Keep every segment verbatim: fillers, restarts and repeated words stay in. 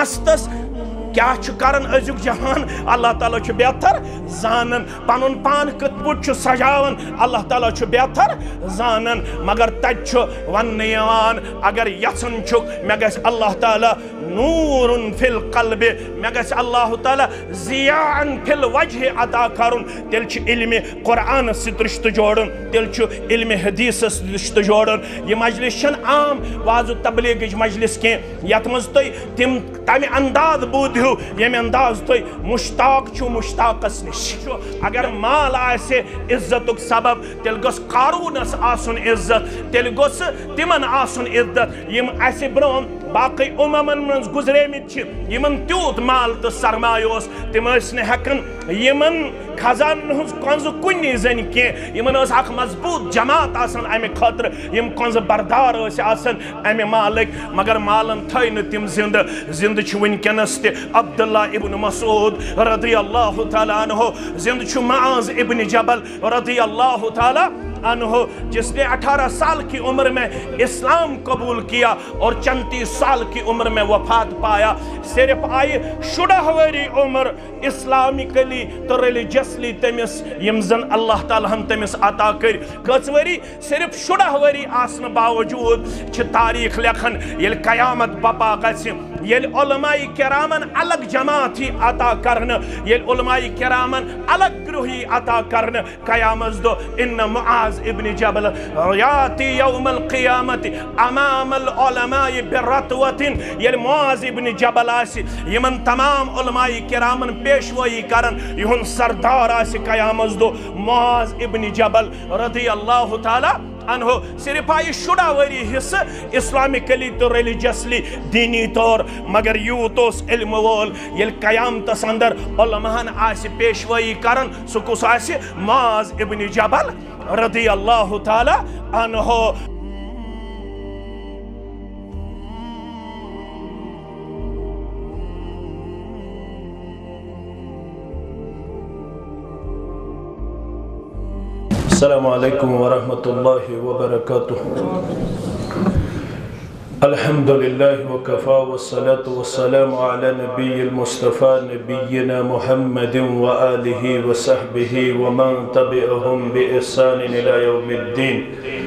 मस्तस क्या करन अजुक जहान अल्लाह ताला छु बेहतर जानन पनुन पान कत पुट छु सजावन अल्लाह ताला छु बेहतर जानन मगर तच्छु वन्ने यवान अगर यसन छु मे गस अल्लाह ताला नूरुन फिल कल्बि मे गस अल्लाह ताला जियान फिल वजह अता करन तेल छु इल्म कुरान सित रिश्त जोड़न तेल छु इल्म हदीस रिश्त जोड़न ये मजलिस छन आम वाज तबलीग मजलिस के यत मज तय तिम तमे अंदाज बूद यम अंदाज तुम मुश्ताक छु मुश्ताकस निश अगर माल आसे इज्जतुक सबब तेल गोस कारूनस आसुन इज्जत तेल गोस तिमन आसुन इज्जत यम आसे ब्रोन बाकी उममन मन गुजरेमित छ यमन त्यूत माल तो सरमायोस तिम ने हकन यमन खजान हुज कंज कुनि जन के यमन अख मजबूत जमात आसन अमे खतर यम कंज बरदार आसन अमे मालिक मगर मालन थई न तिम जिंद जिंद छ वनकनस ते अब्दुल्ला इब्न मसूद रदियल्लाहु ताला अन्हु जिंद छ मुआज इब्न जबल रदियल्लाहु ताला अन्हु जिसने अठारह साल की उम्र में इस्लाम कबूल किया और चौंतीस साल की उम्र में वफात पाया सिर्फ आई शुडह वरी उम्र इस्लामिकली तो रिलीजियसली तमिस यम जन अल्लाह ताला हम तमिस अता कर कच वरी सिर्फ शुडह वरी आसन बावजूद छ तारीख लेखन येल कयामत बपा गस येल उलमाई किरामन अलग जमात ही अता करन येल उलमाई किरामन अलग ग्रुही अता करन कयामत दो इन मुआज इब्न जबल याती यौमल क़ियामत अमामल उलमाई बिरतवतिन येल मुआज इब्न जबल आसि यमन तमाम उलमाई किरामन पेशवाई करन युन सरदार आसि कयामत दो मुआज इब्न जबल रदियल्लाहु ताला अन्हो सिर्फ आई शुडा वरी हिस्सा इस्लामिकली तो रिलीजियसली दीनी तौर मगर यूतोस इल्म वोल येल कयामतस अंदर उलमाहन आसि पेशवाई करन सु कुस आसि मुआज इब्न जबल रदियल्लाहु ताला अन्हो अस्सलामु अलैकुम वरहमतुल्लाहि वबरकातुह। अल्हम्दुलिल्लाहि वकफा वस्सलातु वस्सलामु अला नबिय्यिल मुस्तफा नबिय्यिना मुहम्मदिन व आलिहि व सहबिहि व मन तबिअहुम बि इहसानिन इला यौमिद्दीन।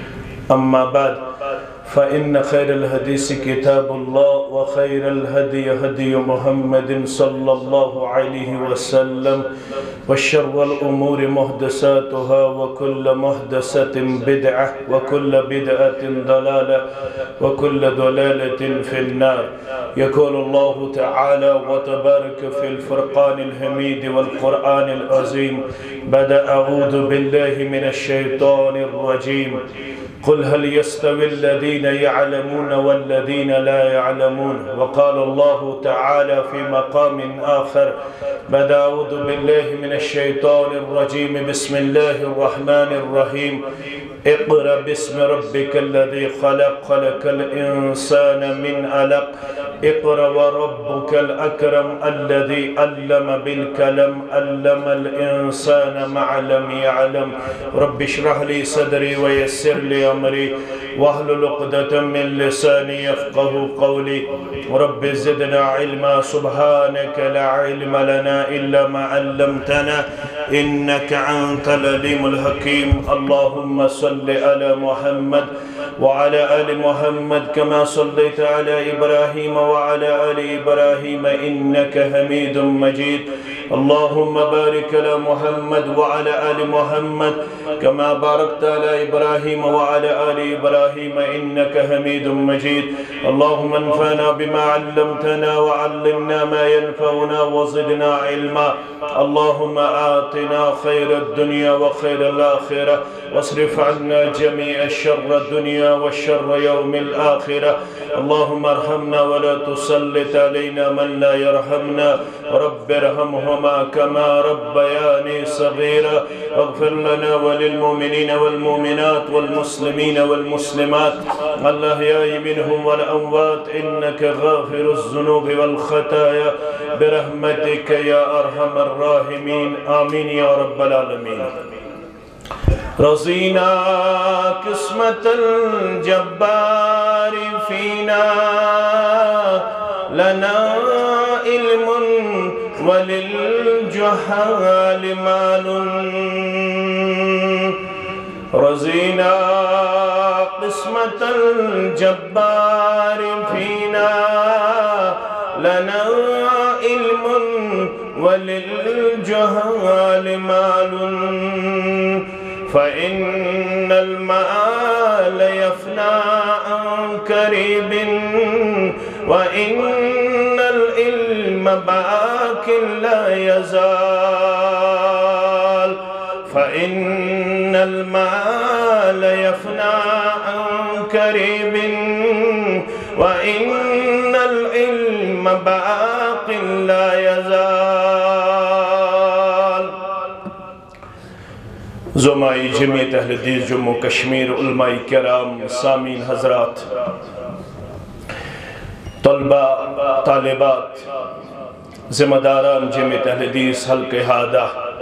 अम्मा बाद फ़इन्न खैरल हदीस किताबुल्लाह व खैरल हदी हदी मुहम्मद सल्लल्लाहु अलैहि वसल्लम व शर्रल उमूरि मुहदसातुहा व कुल्ल मुहदसतिन बिदअह व कुल्ल बिदअतिन दलाला व कुल्ल दलालतिन फिन्नार। यक़ूलुल्लाहु तआला व तबारक फ़िल फ़ुरक़ानिल हमीद वल क़ुरआनिल अज़ीम बद अऊज़ु बिल्लाहि मिनश शैतानिर रजीम। क़ुल हल यस्तविल्लज़ीन यअलमून वल्लज़ीन ला यअलमून वक़ालल्लाहु तआला फ़ी मक़ामिन आख़र बद अऊज़ु बिल्लाहि मिनश शैतानिर रजीम बिस्मिल्लाहिर रहमानिर रहीम। इक़रा बिस्मि रब्बिकल्लज़ी ख़लक़ ख़लक़ल इंसान मिन अलक़ इक़रा व रब्बुकल अकरम अल्लज़ी अल्लम बिल कलम अल्लमल इंसान मा लम यअलम। रब्बि इश्रह ली सदरी व यस्सिर ली अमरी वहलुल उक़दतम मिन लिसानी यफ़क़हू क़ौली। रब्बि ज़िदना इल्मा सुब्हानक ला इल्म लना इल्ला मा अल्लमतना इन्नक अंतल अलीमुल हकीम। अल्लाहुम्मा सल्लि अला मुहम्मद व अला आलि मुहम्मद कमा सल्लैता अला इब्राहीम व अला आलि इब्राहीम इन्नक हमीदुम मजीद। अल्लाहुम्मा बारिक अला मुहम्मद व अला आलि मुहम्मद कमा बारकता अला इब्राहीम व अला आलि इब्राहीम इन्नक हमीदुम मजीद। अल्लाहुम्मा अन्फ़अना बिमा अल्लमतना व अल्लिमना मा यनफ़अुना व ज़िदना इल्मा। अल्लाहुम्मा आतिना खैरद दुनिया व खैरल आखिरह वस्रिफ़ अन्ना जमीअ शर्रद दुनिया व शर्र यौमिल आखिरह। अल्लाहुम्मा अर्हमना व ला तुसल्लित अलैना मन ला यरहमना रब्बिरहमहुमा कमा रब्बयानी सगीरा। अग़फ़िर लना व लिल मुमिनीन वल मुमिनात वल मुस्लिमीन वल मुस्लिमात अल अहयाइ मिनहुम वल अमवात इन्नक गाफ़िरुज़ ज़ुनूबि वल ख़ताया बिरहमतिक या अरहमर राहिमीन। आमीन या रब्बल आलमीन। रज़ीना किस्मतल जब्बारि फ़ीना लना इल्मुन वलिलजुहाल मालुन रज़ीना क़िस्मतल जब्बार फीना लना इल्मुन वलिलजुहाल मालुन फ़इन्नल माल यफ़ना अन क़रीबिन वइन्नल इल्म बाक़िन ला यज़ाल फ़इन्नल माल यफ़ना अन क़रीबिन वइन्नल इल्म बाक़िन ला यज़ाल। ज़ुमाई जमीयत अहले हदीस जम्मू कश्मीर, उलमाए किराम, सामीन हज़रात, तलबा तालिबात, ज़िम्मेदारान जमीयत अहले हदीस हल्के हादा,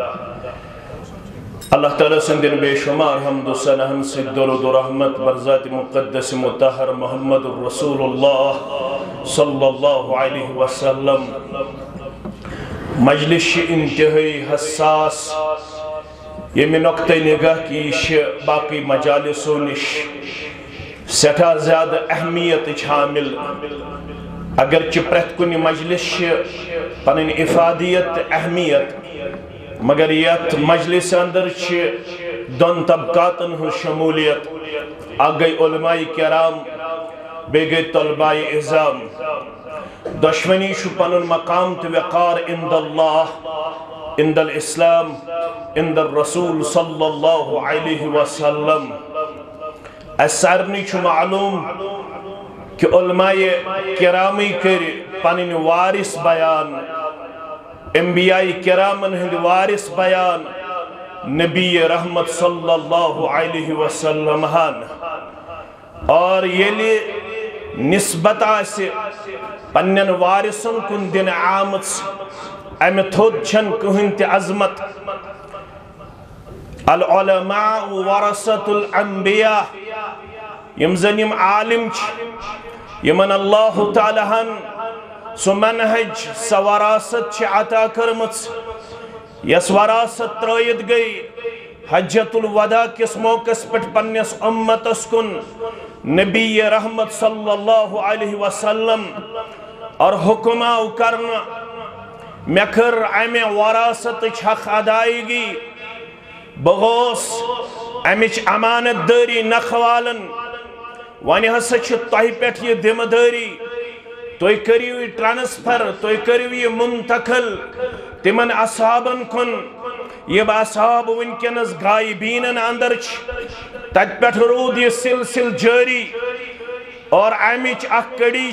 अल्लाह ताला संदिन बेशुमार हम्द सनहन से दरूद व रहमत बरज़ात मुक़द्दस मुतहर मुहम्मदुर रसूलुल्लाह सल्लल्लाहु अलैहि वसल्लम मजलिस इंतहाई हसास यमि नुक्ते निगाह की बाकी मजालिसों निश सठा ज़्यादा अहमियत हामिल अगरचे प्रत कुन मजलिस पन इफादियत अहमियत मगर यत मजलिस अंदर दोन तबकातन हुं शमूलियत आ गई उलमाए किराम बे गई तलबाए इज़ाम दुश्मनी पनुन मकाम तो वक़ार इंदल्लाह इंदल इस्लाम इंदल रसूल सल्लल्लाहु अलैहि वसल्लम सारनी मालूम कि उलमाए किरामी कर पन वारिस बयान अंबियाई किरामन हिंद वारिस बयान नबी रहमत सल्लल्लाहु अलैहि वसल्लम हन और येले निस्बत आसे पन्नन वारिसन कुन दिन आमत अमे थोद छन कहिन ते अजमत अल उलमा वरसतुल अंबिया यम जन यम आलिम यमन अल्लाह ताला हन सो मनहज स वरासत अता कर्मच यस वरासत त्रयत गई हज्जतुल वदा किस मौकस पे पन्नस उम्मतस कुन नबी रहमत सल्लल्लाहु अलैहि वसल्लम और हुक्माव करना मे कर अमे वरासत हक अदायगी बगोस अमिच अमानत दारी नखवालन वन हसा तह पे यह जिम्मेदारी तुम करियो यह ट्रांसफर तुम करियो यह मुंतकिल तिमन असहाबन कुन यह असहाब वनकस गायबीनन अंदर तत पे रूद यह सिलसिल जारी और अमिच अख कड़ी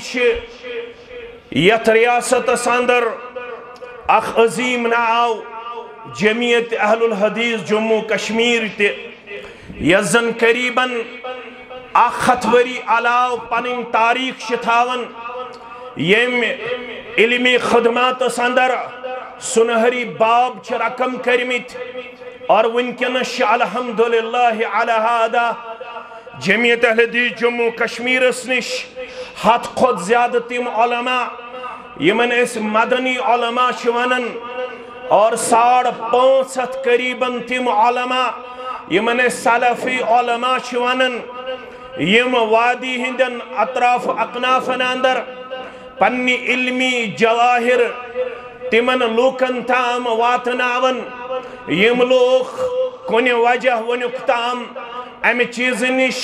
यथ रियासतस अंदर अख अजीम नाव जमीयत अहलुल हदीस जम्मू कश्मीर ते यजन करीबन अख हथ वरी अलाव पन तारीख थावन यम इल्मी खदमातस अंदर सुनहरी बाब रकम करमित और वनकस अल्हम्दुलिल्लाह अला हादा जमीयत अहले हदीस जम्मू कश्मीर निश हथ खुद ज्यादा तिम उलमा यमन अस मदनी उलमा वनन और साढ़ पाँच हथ करीबन तिम उलमा यमन सलफी उलमा वनन यम वादी हिंदन अतराफ अकनाफन अंदर पन्नी इल्मी जवाहिर तिमन लूकन ताम वातनावन यम लोग कुन वजह वनुक ताम अमे चीज निश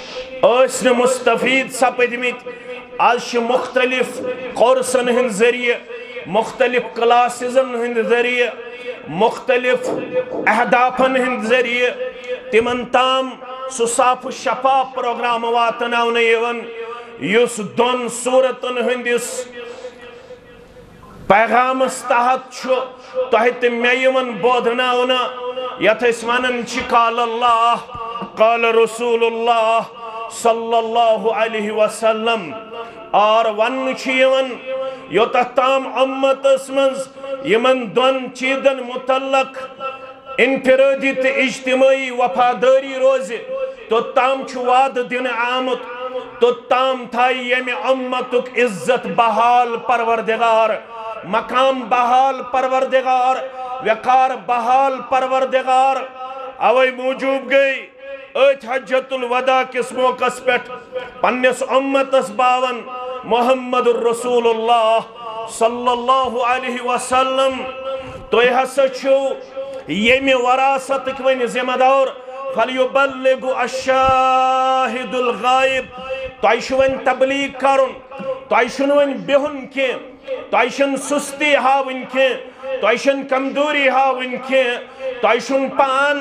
मुस्तफीद सपदमित आज मुख्तलिफ कोर्सन हंद जरिए मुख्तलिफ क्लासिजन हंद जरिए मुख्तलिफ अहदाफन हंद जरिए तिमन ताम सु साफ शफाफ प्रोग्राम वातनावन यवन युस दोन सूरतन हंदिस पैगामस तहत तह तो मे बोधनावना यथ वनन काल अल्लाह काल रसूलुल्लाह सल्लल्लाहु अलैहि वसल्लम और वन योत ताम उम्मतस मज यमन दोन चीजन मुतल्लक इनफिरादी तो इज्तिमाई वफादारी रोज तो ताम वाद दिन आमुत तो ताम था यमि उम्मतुक इज्जत बहाल परवरदिगार, मकाम बहाल परवरदिगार, वकार बहाल परवरदिगार। अवै मूजूब गई अथ हज्जतुल वदा किस मौकस पे पन्नस उम्मतस बावन मुहम्मदुर रसूलुल्लाह सल्लल्लाहु अलैहि वसल्लम। तो हसा छु यमि वरासत वन जिम्मेदार फलयुबल्लिगु अश्शाहिदुल गायब। तुम वन तबलीग करुन, तुम वन बिहुन के, तुम सुस्ती हावन के, तुम कमजोरी हावन के, तुम पान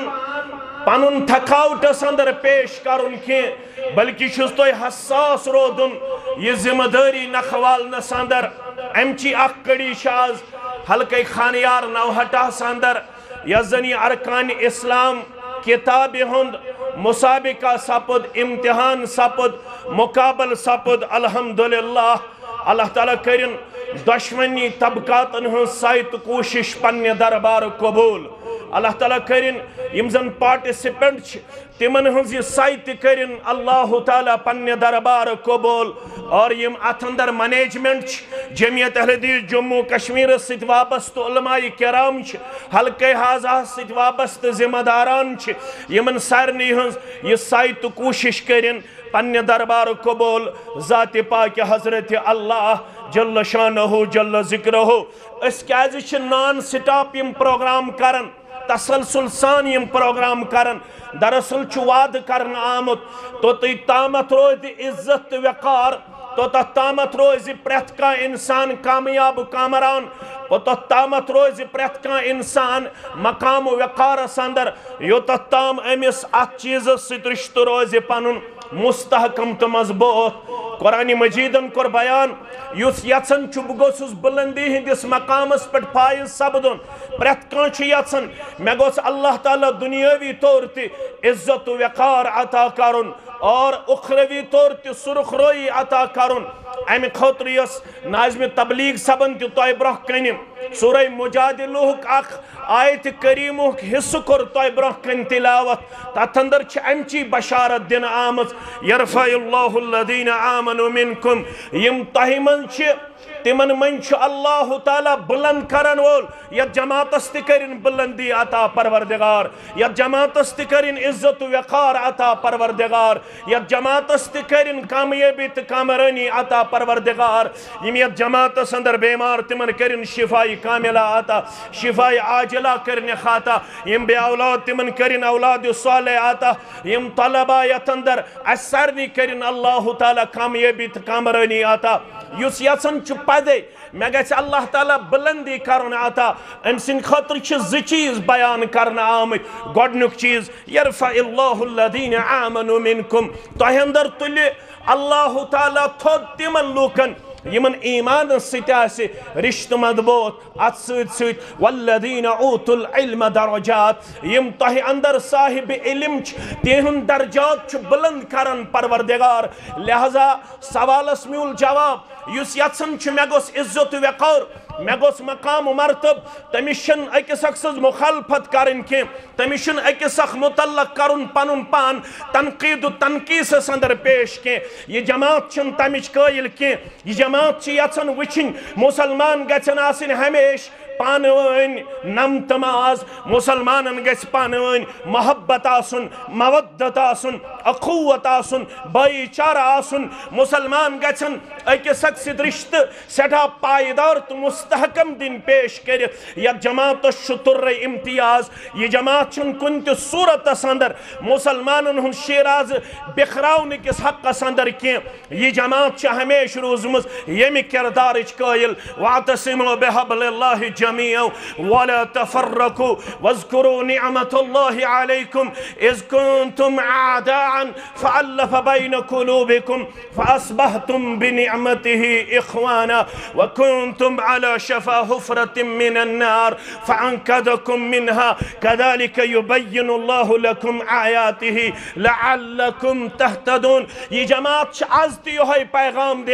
पनुन थकावटस अंदर पेश करुन के, बल्कि तो हसास रोदन यह जिम्मेदारी नखवालनस अंदर। अमची अख कड़ी आज हल्के खानियार नवहटास अंदर यजनी अरकान इस्लाम किताब हुंद मुसाबिका सपुद, इम्तिहान सपुद, मुकाबल सपुद। अल्हम्दुलिल्लाह अल्लाह ताला करिन दुश्मनी तबकातन हंस साइत कोशिश पन्ने दरबार कबूल। अल्लाह ताला करिन यम जन पार्टिसिपेंट तिमन हंस ये साइत करिन अल्लाह ताला पन्ने दरबार कबूल। और यम अथ अंदर मैनेजमेंट जमियत अहले हदीस जम्मू कश्मीर सत वाबस्त उलमाए किराम हल्के हाजा सत वाबस्त जिम्मेदारान यमन सारनी हंस ये साइत कोशिश करिन पन्ने दरबार कबूल। ज़ात पाक हजरत अल्लाह जल्ल शानहु जल्ल जिक्रहु अस क्या नॉन स्टॉप यम प्रोग्राम करन, तसलसल सान यम प्रोग्राम करन। दरअसल वाद करन आमुत तो तुम तामत रोज इज्जत वकार, तो तामत रोज प्रत का इंसान कामयाब कामरान, तो तामत रोज प्रत का इंसान मकाम वकारस अंदर, योत ताम अमिस अत चीज रिश्त रोज पनुन मुस्तहकम तो मजबूत। कुरान मजीदन कोर बयान युस यचन बह गोसुस बुलंदी हंदिस मकामस पे फायज सपदुन। प्रत कह यचन मे गोस अल्लाह ताला दुनियावी तौर ते इज्जत वकार अता करुन और उखरवी तौर ते सुरखरोई अता करुन। अमि खतर यस नाज़िम तबलीग सबन तो तय ब्रोह कन सूरह मुजादिलुक अख आयत करीमुक हिस्स कोर तय ब्रोह कन तिलावत। तथ अंदर अमची बशारत दिन आमज यरफअल्लाहु अल्लज़ीना आमनु मिनकुम, यम तह मन तिमन मन अल्लाह ताला बुलंद करन वोल। या जमातस तिकरिन बुलंदी अता परवरदिगार, या जमातस तिकरिन इज्जत वकार अता परवरदिगार, या जमातस तिकरिन कामयाबी त कामरानी अता परवरदिगार। यम या जमातस अंदर बेमार तिमन करिन शिफाई कामिला अता, शिफाई आजिला करने खाता। यम बे औलाद तिमन करिन औलाद साले अता, यम तलबा यत अंदर असरनी करिन अल्लाह ताला कामयाबी त कामरानी अता। युस यसन पदे मे ग अल्लाह ताला बुलंदी करन अता। अम सिंद खतर ज चीज बयान करन आमत। गोडनुक चीज यरफअल्लाहु अल्लज़ीना आमनु मिनकुम, तह अंदर तुल अल्लाह ताला थोद तिमन लूकन यमन ईमान सि रिश्त मजबूत अत सत वल्लज़ीना ऊतुल इल्म दरजात, यम तह अंदर साहिब इल्म तिहुंद दर्जात बुलंद करन परवरदिगार। लिहाजा सवालस म्यूल जवाब युस यचन मे गोस इज्जत वकार, मे गोस मकाम मरतब, तमिस अकिस अक्स मुखालफत करन के, तमिस अकिस अख मुतल्लक करन पनुन पान तनकीद तनकीस अंदर पेश के। यह जमात तमिच कायल के, यह जमात यचन वुचिन मुसलमान गचन आसिन हमेश पान वन नम तमाज, मुसलमान गस पान वन मोहब्बत आसुन, मवद्दत आसुन, अखुवत आसुन, भाईचारा आसुन। मुसलमान गचन अकिस अक्स रिश्त सठा पायदार तो मुस्तहकम दिन पेश कर। यह जमात तुर्र इम्तियाज, यह जमात कुन त सूरत अंदर मुसलमान हूं शेराज बिखरावन किस हकस अंदर कह। यह जमात हमेश रोजम यमि किरदार कायल वातसिमु बिहब्लिल्लाहि जमीअन वला तफर्रकू वज़्कुरू निअमतल्लाहि अलैकुम इज़ कुंतुम आदाअन फ़अल्लफ़ बैन क़ुलूबिकुम फ़अस्बहतुम बिनिअमतिही इख़वाना व कुंतुम अला शफ़ा हुफ़रतिम मिनन नार फ़अन्क़ज़कुम मिनहा कज़ालिक युबय्यिनुल्लाहु लकुम आयातिही लअल्लकुम तहतदून। ये जमात आज ती योहे पैगाम देवन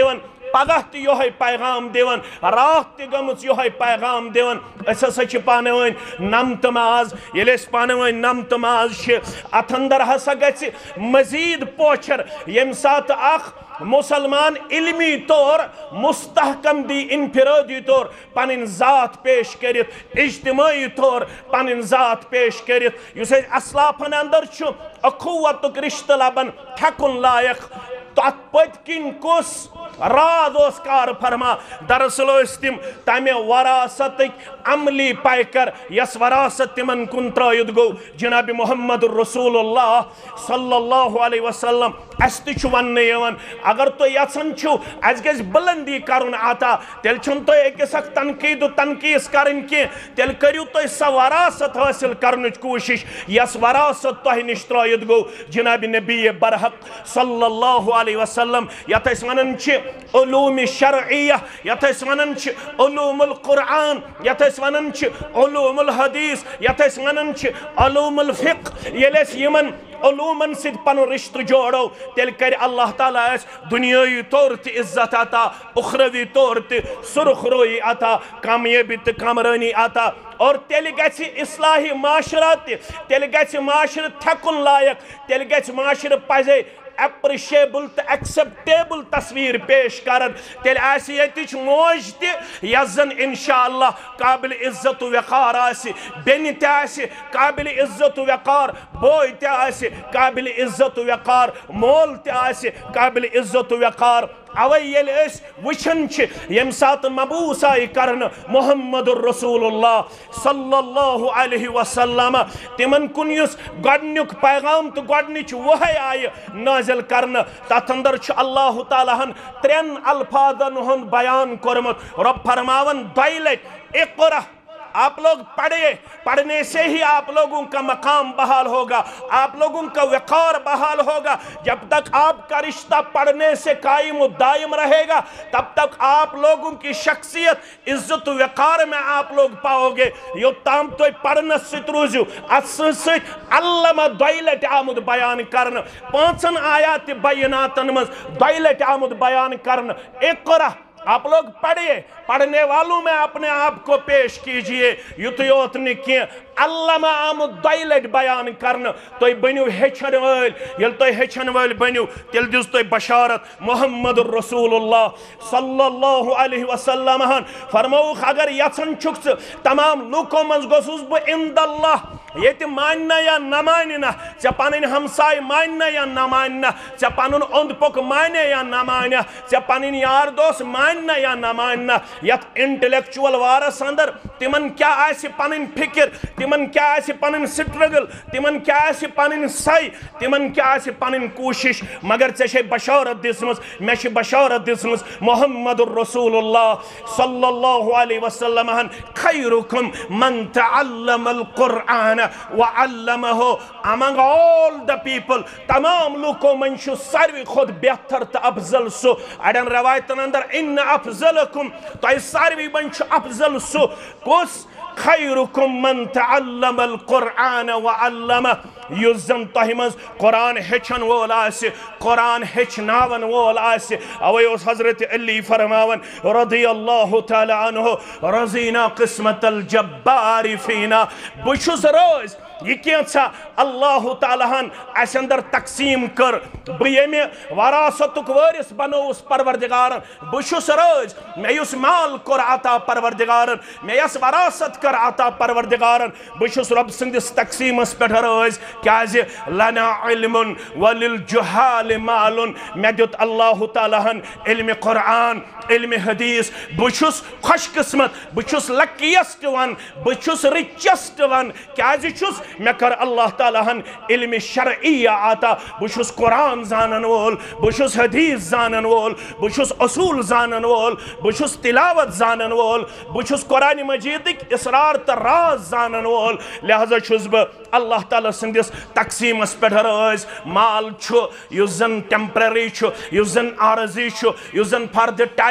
पगह त योहे पैगाम दिवन रात त गमच योहे पैगाम दिवन अस हसा छ पाने वन नमत माज येले अस पाने वन नमत माज छ अथ अंदर हसा गछि मजीद पोचर यम सात अख मुसलमान इल्मी तौर मुस्तहकम दी इनफिरादी तौर पन जात पेश करित इज्तिमाई तौर पन जात पेश करित युस असलाफन अंदर छु अखुवतुक रिश्त लबन ठकुन लायक तथ पतकिन कुस राज कार फरमा दरअसल तिम तमे वरासत अमली पैकर यस वरासत तिमन कुन त्रयत गो जनाब मोहम्मद रसूलुल्लाह सल्लल्लाहु अलैहि वसल्लम अस त वन यवन अगर तो यसन छु अस गस बुलंदी करुन आता तेल छन तो एकस तनकीद तनकीस करन के तेल करियो तो स वरासत हासिल करन कोशिश यस वरासत तो निश त्रयत गो जनाब नबी बरहक सल्लल्लाहु अलैहि वसल्लम यत अस वनन छ उलूम शरइया यत अस वनन छ उलूमुल कुरान यत अस वनन छ उलूमुल हदीस यत अस वनन छ उलूमुल फिक्ह येले यमन उलूमन सिद पन रिश्त जोड़ो तेल कर अल्लाह ताला दुनियाई तौर त इज्जत अता उखरवी तौर त सुरखरोई अता कामयाबी त कामरानी अता और तेल गछि इस्लाही माशरा तेल गछि माशर थकुन लायक तेल गछि माशर पजे एप्रिशिएबल तो एक्सेप्टेबल तस्वीर पेश कर तेल आसियतिच मौज त यजन इंशाअल्लाह काबिल इज्जत वक़ार आसि बेनि त आसि काबिल इज्जत वक़ार बोय त आसि काबिल इज्जत वक़ार मोल त आसि काबिल इज्जत वक़ार अवै येल अस वुछन छ यम सात मबूस आय करन मोहम्मद रसूलुल्लाह सल्लल्लाहु अलैहि वसल्लम तिमन कुन युस गडनुक पैगाम तो गडनिच वहै आय नाजिल करन तथ अंदर छ अल्लाह ताला हन त्रेन अल्फाजन हुन बयान करमत रब फरमावन दैलत इक़रा आप लोग पढ़े पढ़ने से ही आप लोगों का मकाम बहाल होगा आप लोगों का वक़ार बहाल होगा जब तक आपका रिश्ता पढ़ने से कायम दायम रहेगा तब तक आप लोगों की शख्सियत इज्जत वक़ार में आप लोग पाओगे यो ताम तो पढ़ने से रोजू अस अल्लामा दैलट आमुद बयान करन पांचन आयात बयानातन मज दैलट आमुद बयान करन इक़रा आप लोग पढ़िए पढ़ने वालों में अपने आप को पेश कीजिए युत योत नि अल्लामा आमुद दैलट बयान करन तो बनियो हेचन वल यल तो हेचन वल बनियो तेल दिस तो बशारत मोहम्मद रसूलुल्लाह सल्लल्लाहु अलैहि वसल्लम हन फरमाउ अगर यसन छुक्स तमाम लुको मंज गोसुस ब इंदल्लाह ये मानना या न मानना चे पन हमसाय मानना या न मानना चे पन ओंद पोक माने या न माना चे पन यार दोस्त मानना या न मानना यत इंटेलेक्चुअल वारस अंदर तिमन क्या आसि पन फिक्र तिमन क्या आसि पन स्ट्रगल तिमन क्या आसि पन सई तिमन क्या आसि पन कोशिश मगर चे बशारत दिसमस मे बशारत दिसमस मोहम्मद रसूलुल्लाह सल्लल्लाहु अलैहि वसल्लम हन खैरुकुम मन तअल्लमल कुरआन वअल्लमहु among all the people तमाम लोगों में शु सारवी खुद बेहतर त अफजल सु अडन रवायतन अंदर इन अफजलकुम तो सारवी में शु अफजल सु कुस खैरुकुम मन तअल्लमल कुरआन वअल्लमहु युजन तहिमज कुरान हेचन वोल आसि कुरान हेचनावन वोल आसि अवै उस हजरत अली फरमावन रदियल्लाहु तआला अन्हु रज़ीना क़िस्मतल जब्बार फीना बुशुस रोज ये क्या अल्लाह ताला हन अस अंदर तकसीम कर बे वरासतुक वारिस बनोस परवरदिगार बुशुस रोज मे युस माल कर आता परवरदिगार मे यस वरासत कर आता परवरदिगार बुशुस रब सिंदिस तकसीमस पे रोज क्या लना इल्मुन वलिल जुहाल मालुन मे दुत अल्लाह ताला हन इल्म कुरान इल्म हदीस बुशुस खुशकिस्मत बुशुस लकीएस्ट वन बुशुस रिचेस्ट वन क्या छुस मे कर अल्लाह ताला हन इल्म शरइया आता बुशुस कुरान जानन वोल बुशुस हदीस जानन वोल बुशुस उसूल जानन वोल बुशुस तिलावत जानन वोल बुशुस कुरान मजीदिक इसरार त राज जानन वोल लिहाजा छुस ब अल्लाह ताला सिंदिस तकसीमस पे रोज माल छु युस जन टेम्पररी छु युस जन आरजी छु युस जन फॉर द टाइम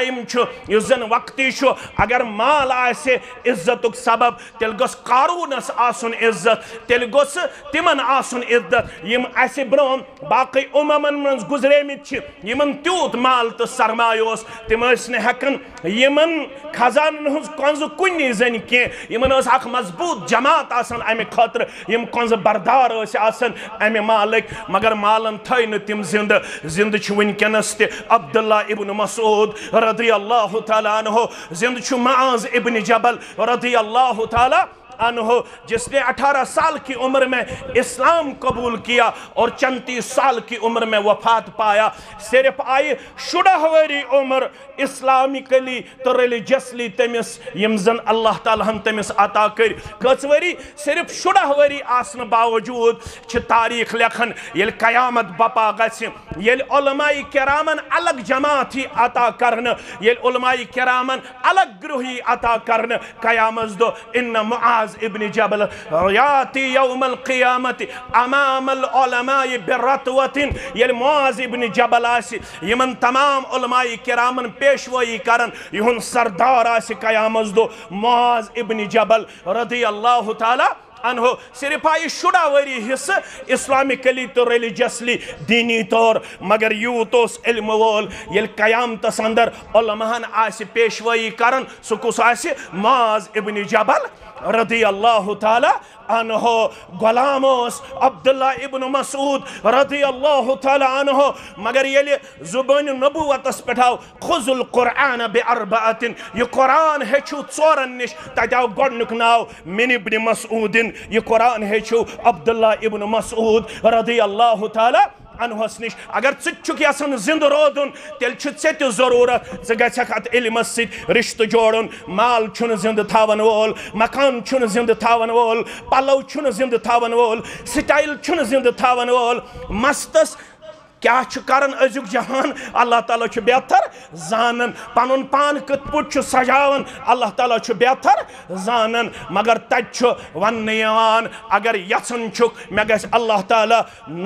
टाइम युस जन वक्ती अगर माल आसे इज्जतुक सबब तेल गोस कारूनस आसुन इज्जत तेल गोस तिमन आसुन इज्जत यम आसे ब्रों बाकी उममन मन गुजरेमित यमन त्यूत माल तो सरमायोस तिम ने हकन यमन खजान हुज कंज कुन जन के यमन अख मजबूत जमात आसन अमे खतर यम कंज बरदार आसन अमे मालिक मगर मालन थई न तिम जिंद जिंद छु वनकनस ते अब्दुल्ला इब्न मसूद रदियल्लाहु तआला अन्हु जिंद छु मुआज इब्न जबल रदियल्लाहु तआला अन्हो जिसने अठारह साल की उम्र में इस्लाम कबूल किया और चौंतीस साल की उम्र में वफात पाया। सिर्फ आई शुडह वरी उम्र इस्लामिकली तो रिलीजियसली तमिस यम जन अल्लाह ताला हम तमिस अता कर कस वरी सिर्फ शुडह वरी आसन बावजूद छ तारीख लेखन येल कयामत बपा गस येल उलमाई किरामन अलग जमात ही अता करन येल उलमाई किरामन अलग ग्रुही अता करन कयामत दो इन मुआज इब्न जबल याती यौमल क़ियामत अमामल उलमाए बिरतवतिन येल मुआज इब्न जबल आसि यमन तमाम उलमाए किरामन पेशवाई करन युन सरदार आसि कयामत दो मुआज इब्न जबल रदियल्लाहु तआला अन्हो सिर्फ आई शुडा वरी हिस्स इस्लामिकली तो रिलीजियसली दीनी तौर मगर यूतोस इल्म वोल येल कयामतस अंदर उलमाहन आसि पेशवाई करन सुकुस आसि मुआज इब्न जबल रदियल्लाहु तआला अन्हो गुलामोस अब्दुल्ला इब्न मसूद रदियल्लाहु तआला अन्हो मगर येले जुबान नबुवतस पेठाव खुजुल कुरान बिअरबातिन ये कुरान हेचु चोरन निश तजाव गोडनुक नाव मिन इब्न मसूदिन ये कुरान हेचु अब्दुल्ला इब्न मसूद रदियल्लाहु तआला अनहस निश अगर चुक यसन जिंद रोदन तेल छे जरूरत ज गछक अत इल्मस सित रिश्त जोड़न माल छुन जिंद थावन वोल मकान छुन जिंद थावन वोल पलव छुन जिंद थावन वोल स्टाइल छुन जिंद थावन वोल मस्तस क्या करन अजुक जहान अल्लाह ताला छु बेहतर जानन पनुन पान कत पुट छु सजावन अल्लाह ताला छु बेहतर जानन मगर तत छु वन्ने यवान अगर यसन छु मे गस अल्लाह ताला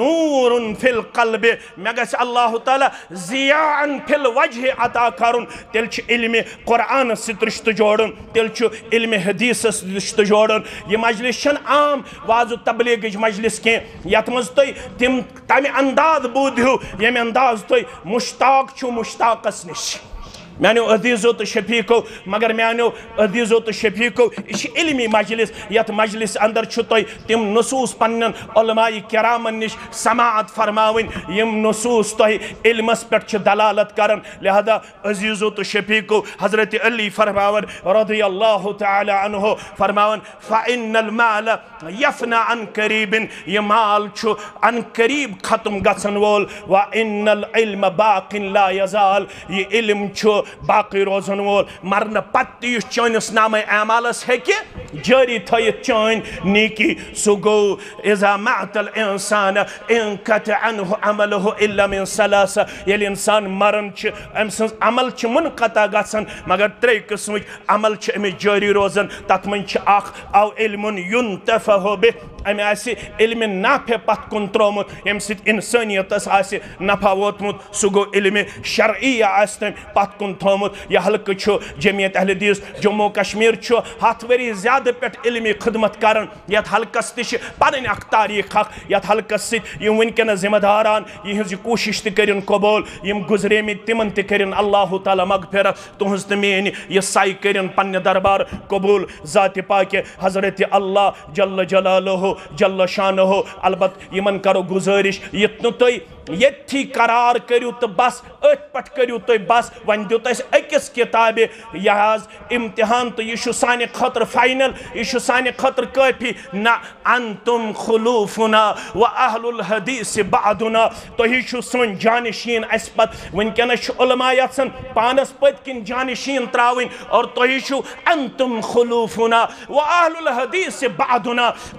नूरुन फिल कल्बि मे गस अल्लाह ताला जियान फिल वजह अता करन तेल छु इल्म कुरान सित रिश्त जोड़न तेल छु इल्म हदीस रिश्त जोड़न ये मजलिस छन आम वाज तबलीग मजलिस के यत मज तय तिम तमे अंदाज बुद ये अंदाज तो मुश्ताक छु मुश्ताकस निश मानो अदीज़ो तो शफीको मगर मानो अदीज़ो तो शफीको यह इल्मी मजलिस यत मजलिस अंदर तुम तिम नसूस पन्न उलमाए किरामन निश समाअत फरमावन यम नसूस तुह इल्मस पे दलालत करन लिहाजा अजीज़ो तो शफीको हजरत अली फरमावन रदियल्लाहु तआला अन्हु फरमावन फ़इन्नल माल यफना अन करीबिन ये माल छु अन करीब खत्म गसन वोल व इन्नल इल्म बाकिन ला यज़ाल ये इल्म छु बाकी रोजन वोल मरन पत्त चनिस नाम अमालस हेकि जारी थयित चन नीकी सु गो इज़ा मअतल इंसान इनकत अनहु अमलहु इल्ला मिन सलास येल इंसान मरन छ अम सन्स अमल छ मुनक़ता गसन मगर त्रे किस्मक अमल छ अमि जारी रोजन तत मन छ अख औ इल्मुन युनतफहु बि अमे आसि इल्म नाफे पत कुन त्रोमुत यम सित इंसानियतस आसि नफा वोतमुत सु गो इल्म शरईया आसि पत कुन थोमुत यह हल्क छु जमियत अहले हदीस जम्मू कश्मीर छु हथ वरी ज्यादा पे इल्मी खिदमत करन यत हल्कस तिश पन अख तारीख अख यत हल्कस सित यम वनकन जिम्मेदारान यह कोशिश त करिन कबूल यम गुजरेमि तिमन त करिन अल्लाह ताला मगफिरत तुहज त मेन यह साई करिन पन्ने दरबार कबूल जात पाक हजरत अल्लाह जल्ल जलालहु जल्ल शानहु अलबत यमन करो गुजारिश यत तुई यथी करार करू तो बस अथ पट करू तुई बस वन दुत अकिस किताबे यह इम्तिहान तो यह साने खतर फाइनल यह साने खतर काफी ना अंतुम खुलूफुना व अहलुल हदीस बादुना तुही छु सोन जानशीन अस पत वनकनस उलमा यसन पानस पत किन जानशीन त्रावन और तुही छु अंतुम खुलूफुना व अहलुल हदीस बादुना तुही छु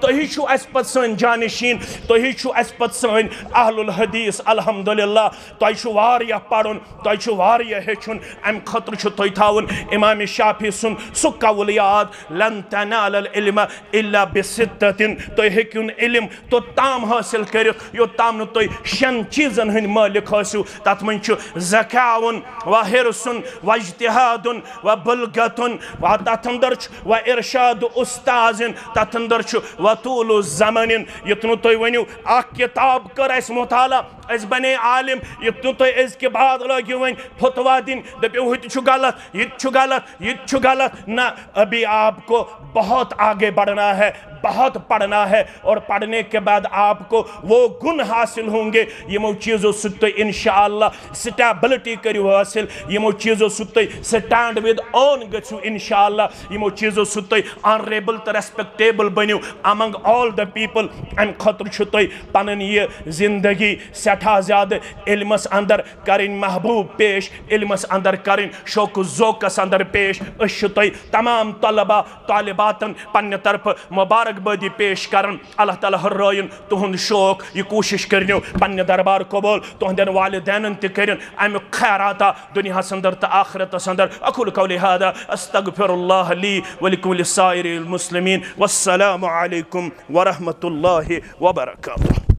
छु अस पत सन जानशीन तुही छु अस पत सन अहलुल हदीस अल्हम्दुलिल्लाह तुही छु वारिया पढ़ुन तुही छु वारिया हेचुन अम खतर छु तुही थाउन इमाम शाफी सुन सु कौल याद लन तनालल इल्म इल्ला बिसित्ततिन तुही हेकुन इल्म तो ताम हासिल करित यो ताम न तुही शन चीजन हन मालिक हसु तत मन छु ज़काउन व हिरसुन व इज्तिहादुन व बुलगतुन व तत अंदर छु व इरशाद उस्ताजिन तत अंदर छु व तूलु ज़मानिन यतनु तुही वनियो अख किताब कर अस मुताला अस बने आलिम यतनु तुही अस के बाद लगियो वन फतवा दिन दपियो हुत छु गलत ये छु गलत ये छु गलत ना अभी आपको बहुत आगे बढ़ना है बहुत पढ़ना है और पढ़ने के बाद आपको वो गुण हासिल होंगे यमो चीज़ों सुत इंशाअल्लाह स्टेबिलिटी करियो हासिल यमो चीज़ों सुत स्टैंड विद ऑन गछु इंशाअल्लाह यमो चीज़ों सुत ऑनरेबल तो रेस्पेक्टेबल बनियो अमंग ऑल द पीपल अम खतर छु तुही पनन ये जिंदगी सठा ज्यादा इल्मस अंदर करिन महबूब पेश इल्मस अंदर करिन शौक ज़ौक़स अंदर पेश अश तुही तमाम तलबा तालिबातन पन्ने तरफ मुबारक बदी पेश करन अल्लाह ताला हर्रायन तुहंद शौक ये कोशिश करनो पन्ने दरबार कबूल तुहंदन वालिदैन त करिन अम खैराता दुनिया संदर त आखिरत संदर अकुल कौली हादा अस्तगफिरुल्लाह ली व लिकुम लिसाइरिल मुस्लिमीन वस्सलामु अलैकुम व रहमतुल्लाहि व बरकातुहू।